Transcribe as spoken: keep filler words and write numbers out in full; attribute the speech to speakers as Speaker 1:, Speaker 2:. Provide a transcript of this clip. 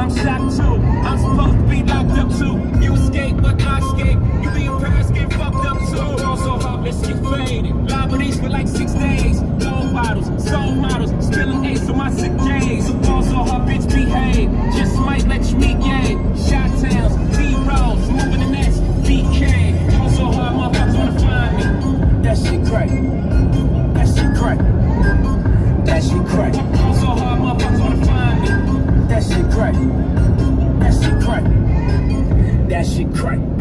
Speaker 1: I'm shocked too. I'm supposed to be locked up too. You escape, but I escape. You be in Paris, get fucked up too. Ball so hot, let's get faded. Liberties for like six days. Gold bottles, soul models, spilling ace on my sick days. Ball so hot, bitch, behave. Just might let you meet gay. Shot towns, B-rolls, moving the next B K. Ball so hard, motherfuckers wanna find me. That shit crack. That shit crack. That shit crack. Ball so hard, motherfuckers wanna find me. That shit crack. That shit crack. That shit crack.